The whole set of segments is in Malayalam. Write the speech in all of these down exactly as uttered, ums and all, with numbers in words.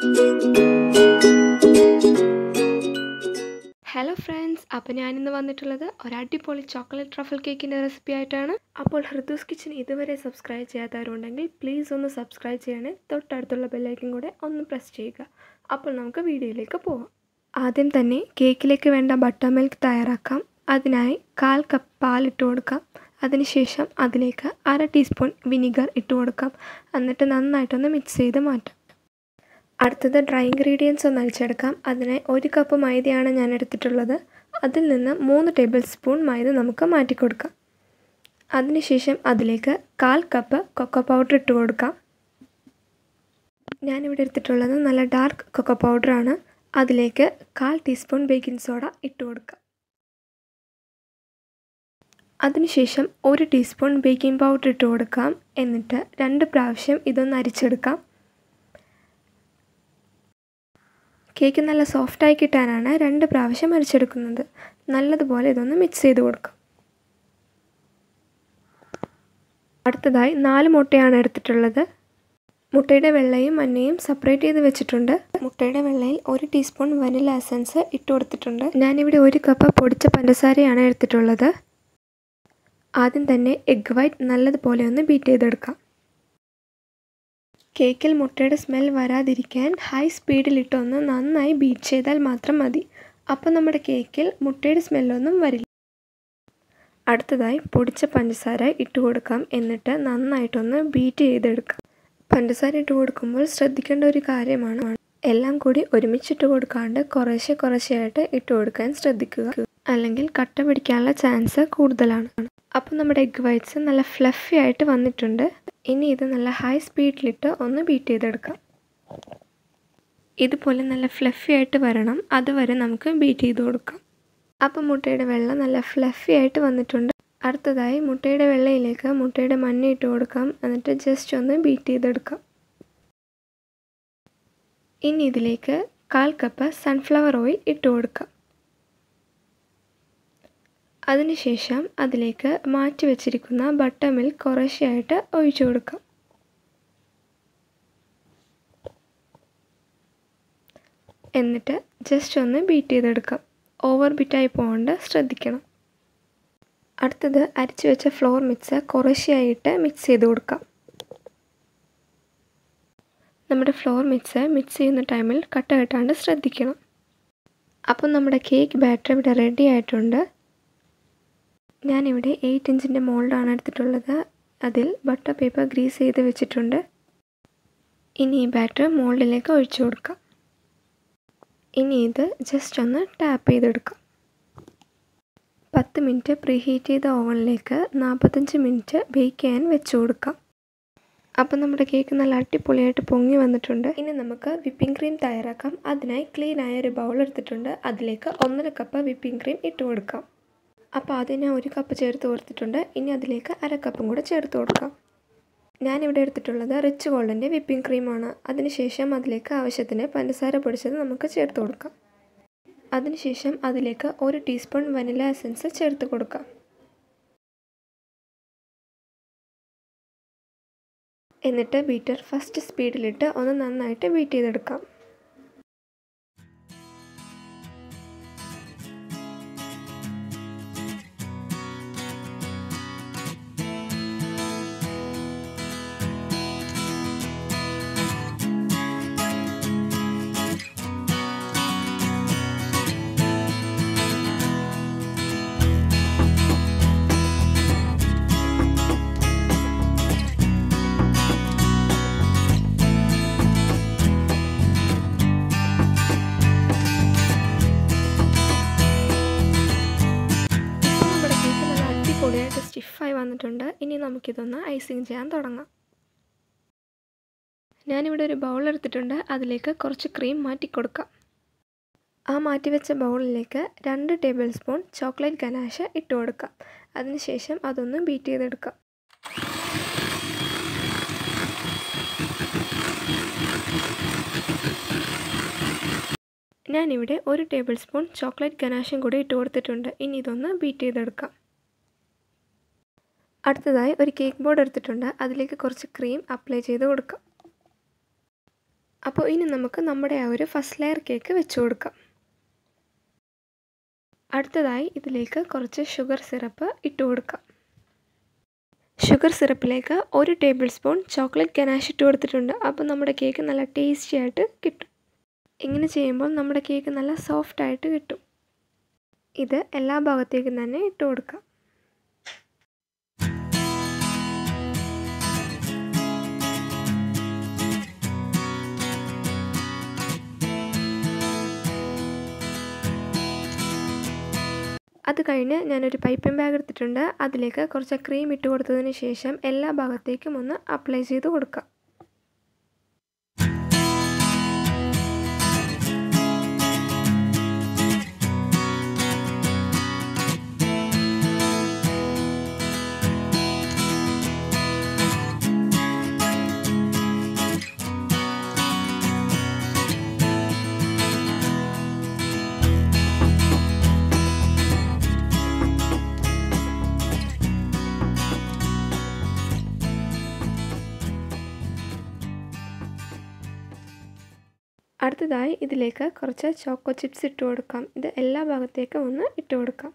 ഹലോ ഫ്രണ്ട്സ്, അപ്പോൾ ഞാനിന്ന് വന്നിട്ടുള്ളത് ഒരു അടിപൊളി ചോക്ലേറ്റ് ട്രഫിൾ കേക്കിൻ്റെ റെസിപ്പി ആയിട്ടാണ്. അപ്പോൾ ഹൃദൂസ് കിച്ചൻ ഇതുവരെ സബ്സ്ക്രൈബ് ചെയ്യാത്തവരുണ്ടെങ്കിൽ പ്ലീസ് ഒന്ന് സബ്സ്ക്രൈബ് ചെയ്യണേ. തൊട്ടടുത്തുള്ള ബെല്ലൈക്കൻ കൂടെ ഒന്ന് പ്രസ് ചെയ്യുക. അപ്പോൾ നമുക്ക് വീഡിയോയിലേക്ക് പോവാം. ആദ്യം തന്നെ കേക്കിലേക്ക് വേണ്ട ബട്ടർ മിൽക്ക് തയ്യാറാക്കാം. അതിനായി കാൽ കപ്പ് പാലിട്ട് കൊടുക്കാം. അതിനുശേഷം അതിലേക്ക് അര ടീസ്പൂൺ വിനിഗർ ഇട്ട് കൊടുക്കാം. എന്നിട്ട് നന്നായിട്ടൊന്ന് മിക്സ് ചെയ്ത് മാറ്റാം. അടുത്തത് ഡ്രൈ ഇൻഗ്രീഡിയൻസ് ഒന്ന് അരിച്ചെടുക്കാം. അതിനായി ഒരു കപ്പ് മൈദയാണ് ഞാൻ എടുത്തിട്ടുള്ളത്. അതിൽ നിന്ന് മൂന്ന് ടേബിൾ സ്പൂൺ മൈദ നമുക്ക് മാറ്റി കൊടുക്കാം. അതിനുശേഷം അതിലേക്ക് കാൽ കപ്പ് കൊക്കോ പൗഡർ ഇട്ട് കൊടുക്കാം. ഞാനിവിടെ എടുത്തിട്ടുള്ളത് നല്ല ഡാർക്ക് കൊക്കോ പൗഡറാണ്. അതിലേക്ക് കാൽ ടീസ്പൂൺ ബേക്കിംഗ് സോഡ ഇട്ട് കൊടുക്കാം. അതിനുശേഷം ഒരു ടീസ്പൂൺ ബേക്കിംഗ് പൗഡർ ഇട്ട് കൊടുക്കാം. എന്നിട്ട് രണ്ട് പ്രാവശ്യം ഇതൊന്ന് അരിച്ചെടുക്കാം. കേക്ക് നല്ല സോഫ്റ്റായി കിട്ടാനാണ് രണ്ട് പ്രാവശ്യം അരിച്ചെടുക്കുന്നത്. നല്ലതുപോലെ ഇതൊന്ന് മിക്സ് ചെയ്ത് കൊടുക്കാം. അടുത്തതായി നാല് മുട്ടയാണ് എടുത്തിട്ടുള്ളത്. മുട്ടയുടെ വെള്ളയും മഞ്ഞയും സെപ്പറേറ്റ് ചെയ്ത് വെച്ചിട്ടുണ്ട്. മുട്ടയുടെ വെള്ളയിൽ ഒരു ടീസ്പൂൺ വനില എസൻസ് ഇട്ട് കൊടുത്തിട്ടുണ്ട്. ഞാനിവിടെ ഒരു കപ്പ് പൊടിച്ച പഞ്ചസാരയാണ് എടുത്തിട്ടുള്ളത്. ആദ്യം തന്നെ എഗ് വൈറ്റ് നല്ലതുപോലെ ഒന്ന് ബീറ്റ് ചെയ്തെടുക്കാം. കേക്കിൽ മുട്ടയുടെ സ്മെൽ വരാതിരിക്കാൻ ഹൈ സ്പീഡിലിട്ടൊന്ന് നന്നായി ബീറ്റ് ചെയ്താൽ മാത്രം മതി. അപ്പോൾ നമ്മുടെ കേക്കിൽ മുട്ടയുടെ സ്മെല്ലൊന്നും വരില്ല. അടുത്തതായി പൊടിച്ച പഞ്ചസാര ഇട്ട് കൊടുക്കാം. എന്നിട്ട് നന്നായിട്ടൊന്ന് ബീറ്റ് ചെയ്തെടുക്കാം. പഞ്ചസാര ഇട്ട് കൊടുക്കുമ്പോൾ ശ്രദ്ധിക്കേണ്ട ഒരു കാര്യമാണ്, എല്ലാം കൂടി ഒരുമിച്ചിട്ട് കൊടുക്കാണ്ട് കുറേശ്ശെ കുറേശ്ശെയായിട്ട് ഇട്ട് കൊടുക്കാൻ ശ്രദ്ധിക്കുക. അല്ലെങ്കിൽ കട്ട പിടിക്കാനുള്ള ചാൻസ് കൂടുതലാണ്. അപ്പോൾ നമ്മുടെ എഗ് വൈറ്റ്സ് നല്ല ഫ്ലഫി ആയിട്ട് വന്നിട്ടുണ്ട്. ഇനി ഇത് നല്ല ഹൈ സ്പീഡിലിട്ട് ഒന്ന് ബീറ്റ് ചെയ്തെടുക്കാം. ഇതുപോലെ നല്ല ഫ്ലഫി ആയിട്ട് വരണം. അതുവരെ നമുക്ക് ബീറ്റ് ചെയ്ത് കൊടുക്കാം. അപ്പോൾ മുട്ടയുടെ വെള്ള നല്ല ഫ്ലഫി ആയിട്ട് വന്നിട്ടുണ്ട്. അടുത്തതായി മുട്ടയുടെ വെള്ളയിലേക്ക് മുട്ടയുടെ മഞ്ഞ ഇട്ട് കൊടുക്കാം. എന്നിട്ട് ജസ്റ്റ് ഒന്ന് ബീറ്റ് ചെയ്തെടുക്കാം. ഇനി ഇതിലേക്ക് കാൽ കപ്പ് സൺഫ്ലവർ ഓയിൽ ഇട്ട് കൊടുക്കാം. അതിനുശേഷം അതിലേക്ക് മാറ്റി വെച്ചിരിക്കുന്ന ബട്ടർ മിൽക്ക് കുറേശ്ശെയായിട്ട് ഒഴിച്ചു കൊടുക്കാം. എന്നിട്ട് ജസ്റ്റ് ഒന്ന് ബീറ്റ് ചെയ്തെടുക്കാം. ഓവർ ബീറ്റായി പോകാണ്ട് ശ്രദ്ധിക്കണം. അടുത്തത് അരിച്ചു വെച്ച ഫ്ലോർ മിക്സ് കുറേശ്ശെയായിട്ട് മിക്സ് ചെയ്ത് കൊടുക്കാം. നമ്മുടെ ഫ്ലോർ മിക്സ് മിക്സ് ചെയ്യുന്ന ടൈമിൽ കട്ട കെട്ടാണ്ട് ശ്രദ്ധിക്കണം. അപ്പം നമ്മുടെ കേക്ക് ബാറ്റർ ഇവിടെ റെഡി ആയിട്ടുണ്ട്. ഞാനിവിടെ എയ്റ്റ് ഇഞ്ചിൻ്റെ മോൾഡാണ് എടുത്തിട്ടുള്ളത്. അതിൽ ബട്ടർ പേപ്പർ ഗ്രീസ് ചെയ്ത് വെച്ചിട്ടുണ്ട്. ഇനി ഈ ബാറ്റർ മോൾഡിലേക്ക് ഒഴിച്ചു കൊടുക്കാം. ഇനി ഇത് ജസ്റ്റ് ഒന്ന് ടാപ്പ് ചെയ്തെടുക്കാം. പത്ത് മിനിറ്റ് പ്രീ ഹീറ്റ് ചെയ്ത ഓവനിലേക്ക് നാൽപ്പത്തഞ്ച് മിനിറ്റ് ബേക്ക് ചെയ്യാൻ വെച്ച് കൊടുക്കാം. അപ്പം നമ്മുടെ കേക്ക് നല്ല അടിപൊളിയായിട്ട് പൊങ്ങി വന്നിട്ടുണ്ട്. ഇനി നമുക്ക് വിപ്പിംഗ് ക്രീം തയ്യാറാക്കാം. അതിനായി ക്ലീൻ ആയ ഒരു ബൗൾ എടുത്തിട്ടുണ്ട്. അതിലേക്ക് ഒന്നര കപ്പ് വിപ്പിംഗ് ക്രീം ഇട്ട് കൊടുക്കാം. അപ്പോൾ ആദ്യം ഞാൻ ഒരു കപ്പ് ചേർത്ത് കൊടുത്തിട്ടുണ്ട്. ഇനി അതിലേക്ക് അര കപ്പും കൂടെ ചേർത്ത് കൊടുക്കാം. ഞാനിവിടെ എടുത്തിട്ടുള്ളത് റിച്ച് ഗോൾഡിൻ്റെ വിപ്പിംഗ് ക്രീമാണ്. അതിനുശേഷം അതിലേക്ക് ആവശ്യത്തിന് പഞ്ചസാര പൊടിച്ചത് നമുക്ക് ചേർത്ത് കൊടുക്കാം. അതിനുശേഷം അതിലേക്ക് ഒരു ടീസ്പൂൺ വനില എസൻസ് ചേർത്ത് കൊടുക്കാം. എന്നിട്ട് ബീറ്റർ ഫസ്റ്റ് സ്പീഡിലിട്ട് ഒന്ന് നന്നായിട്ട് ബീറ്റ് ചെയ്തെടുക്കാം. പൊടിയായിട്ട് സ്റ്റിഫായി വന്നിട്ടുണ്ട്. ഇനി നമുക്കിതൊന്ന് ഐസിങ് ചെയ്യാൻ തുടങ്ങാം. ഞാനിവിടെ ഒരു ബൗൾ എടുത്തിട്ടുണ്ട്. അതിലേക്ക് കുറച്ച് ക്രീം മാറ്റി കൊടുക്കാം. ആ മാറ്റിവെച്ച ബൗളിലേക്ക് രണ്ട് ടേബിൾ സ്പൂൺ ചോക്ലേറ്റ് ഗനാഷ് ഇട്ട് കൊടുക്കാം. അതിനുശേഷം അതൊന്ന് ബീറ്റ് ചെയ്തെടുക്കാം. ഞാനിവിടെ ഒരു ടേബിൾ സ്പൂൺ ചോക്ലേറ്റ് ഗനാഷും കൂടി ഇട്ട് കൊടുത്തിട്ടുണ്ട്. ഇനി ഇതൊന്ന് ബീറ്റ് ചെയ്തെടുക്കാം. അടുത്തതായി ഒരു കേക്ക് ബോർഡ് എടുത്തിട്ടുണ്ട്. അതിലേക്ക് കുറച്ച് ക്രീം അപ്ലൈ ചെയ്ത് കൊടുക്കാം. അപ്പോൾ ഇനി നമുക്ക് നമ്മുടെ ആ ഒരു ഫസ്റ്റ് ലെയർ കേക്ക് വെച്ച് കൊടുക്കാം. അടുത്തതായി ഇതിലേക്ക് കുറച്ച് ഷുഗർ സിറപ്പ് ഇട്ട് കൊടുക്കാം. ഷുഗർ സിറപ്പിലേക്ക് ഒരു ടേബിൾ സ്പൂൺ ചോക്ലേറ്റ് ഗനാഷ് ഇട്ട് കൊടുത്തിട്ടുണ്ട്. അപ്പോൾ നമ്മുടെ കേക്ക് നല്ല ടേസ്റ്റി ആയിട്ട് കിട്ടും. ഇങ്ങനെ ചെയ്യുമ്പോൾ നമ്മുടെ കേക്ക് നല്ല സോഫ്റ്റ് ആയിട്ട് കിട്ടും. ഇത് എല്ലാ ഭാഗത്തേക്കും തന്നെ ഇട്ട് കൊടുക്കാം. അത് കഴിഞ്ഞ് ഞാനൊരു പൈപ്പിംഗ് ബാഗ് എടുത്തിട്ടുണ്ട്. അതിലേക്ക് കുറച്ച് ക്രീം ഇട്ട് കൊടുത്തതിന് ശേഷം എല്ലാ ഭാഗത്തേക്കും ഒന്ന് അപ്ലൈ ചെയ്ത് കൊടുക്കാം. അടുത്തതായി ഇതിലേക്ക് കുറച്ച് ചോക്കോ ചിപ്സ് ഇട്ട് കൊടുക്കാം. ഇത് എല്ലാ ഭാഗത്തേക്കും ഒന്ന് ഇട്ട് കൊടുക്കാം.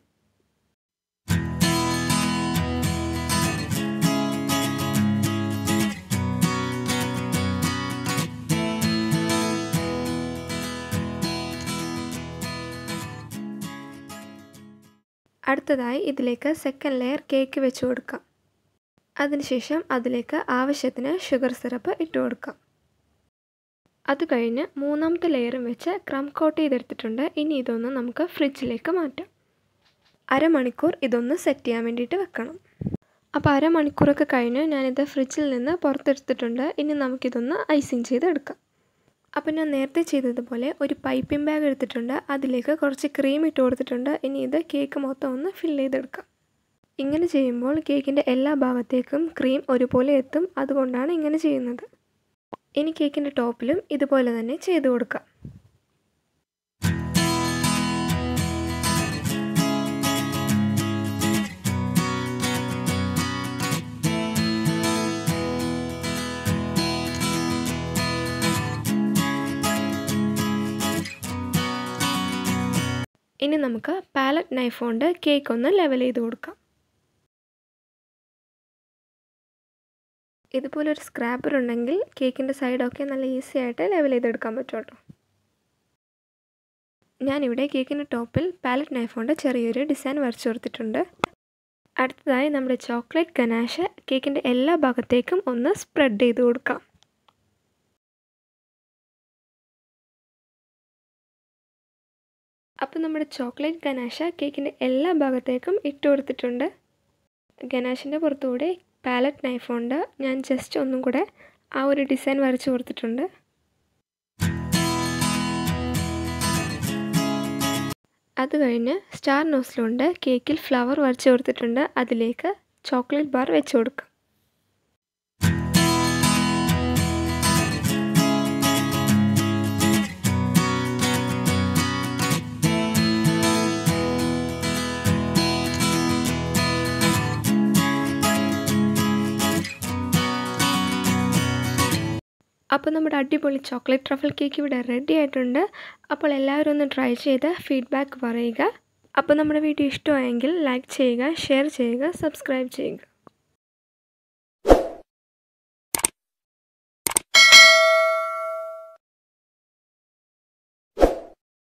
അടുത്തതായി ഇതിലേക്ക് സെക്കൻഡ് ലെയർ കേക്ക് വെച്ച് കൊടുക്കാം. അതിനുശേഷം അതിലേക്ക് ആവശ്യത്തിന് ഷുഗർ സിറപ്പ് ഇട്ട് കൊടുക്കാം. അത് കഴിഞ്ഞ് മൂന്നാമത്തെ ലെയറും വെച്ച് ക്രം കോട്ട് ചെയ്തെടുത്തിട്ടുണ്ട്. ഇനി ഇതൊന്ന് നമുക്ക് ഫ്രിഡ്ജിലേക്ക് മാറ്റാം. അരമണിക്കൂർ ഇതൊന്ന് സെറ്റ് ചെയ്യാൻ വേണ്ടിയിട്ട് വെക്കണം. അപ്പോൾ അരമണിക്കൂറൊക്കെ കഴിഞ്ഞ് ഞാനിത് ഫ്രിഡ്ജിൽ നിന്ന് പുറത്തെടുത്തിട്ടുണ്ട്. ഇനി നമുക്കിതൊന്ന് ഐസിങ് ചെയ്തെടുക്കാം. അപ്പോൾ ഞാൻ നേരത്തെ ചെയ്തതുപോലെ ഒരു പൈപ്പിംഗ് ബാഗ് എടുത്തിട്ടുണ്ട്. അതിലേക്ക് കുറച്ച് ക്രീം ഇട്ട് കൊടുത്തിട്ടുണ്ട്. ഇനി ഇത് കേക്ക് മൊത്തം ഒന്ന് ഫില്ല് ചെയ്തെടുക്കാം. ഇങ്ങനെ ചെയ്യുമ്പോൾ കേക്കിൻ്റെ എല്ലാ ഭാഗത്തേക്കും ക്രീം ഒരുപോലെ എത്തും. അതുകൊണ്ടാണ് ഇങ്ങനെ ചെയ്യുന്നത്. ഇനി കേക്കിൻ്റെ ടോപ്പിലും ഇതുപോലെ തന്നെ ചെയ്ത് കൊടുക്കാം. ഇനി നമുക്ക് പാലറ്റ് നൈഫ് കൊണ്ട് കേക്ക് ഒന്ന് ലെവൽ ചെയ്ത് കൊടുക്കാം. ഇതുപോലൊരു സ്ക്രാപ്പർ ഉണ്ടെങ്കിൽ കേക്കിൻ്റെ സൈഡൊക്കെ നല്ല ഈസി ആയിട്ട് ലെവൽ ചെയ്തെടുക്കാൻ പറ്റും കേട്ടോ. ഞാനിവിടെ കേക്കിൻ്റെ ടോപ്പിൽ പാലറ്റ് നൈഫ് കൊണ്ട് ചെറിയൊരു ഡിസൈൻ വരച്ചു കൊടുത്തിട്ടുണ്ട്. അടുത്തതായി നമ്മുടെ ചോക്ലേറ്റ് ഗനാഷ് കേക്കിൻ്റെ എല്ലാ ഭാഗത്തേക്കും ഒന്ന് സ്പ്രെഡ് ചെയ്ത് കൊടുക്കാം. അപ്പോൾ നമ്മുടെ ചോക്ലേറ്റ് ഗനാഷ് കേക്കിൻ്റെ എല്ലാ ഭാഗത്തേക്കും ഇട്ട് കൊടുത്തിട്ടുണ്ട്. ഗനാഷിൻ്റെ പുറത്തുകൂടെ പാലറ്റ് നൈഫ് കൊണ്ട് ഞാൻ ജസ്റ്റ് ഒന്നും കൂടെ ആ ഒരു ഡിസൈൻ വരച്ചു കൊടുത്തിട്ടുണ്ട്. അത് കഴിഞ്ഞ് സ്റ്റാർ നോസിലുണ്ട് കേക്കിൽ ഫ്ലവർ വരച്ചു കൊടുത്തിട്ടുണ്ട്. അതിലേക്ക് ചോക്ലേറ്റ് ബാർ വെച്ച് കൊടുക്കാം. അപ്പോൾ നമ്മുടെ അടിപൊളി ചോക്ലേറ്റ് ട്രഫിൾ കേക്ക് ഇവിടെ റെഡി ആയിട്ടുണ്ട്. അപ്പോൾ എല്ലാവരും ഒന്ന് ട്രൈ ചെയ്ത് ഫീഡ്ബാക്ക് പറയുക. അപ്പോൾ നമ്മുടെ വീഡിയോ ഇഷ്ടമായെങ്കിൽ ലൈക്ക് ചെയ്യുക, ഷെയർ ചെയ്യുക, സബ്സ്ക്രൈബ് ചെയ്യുക.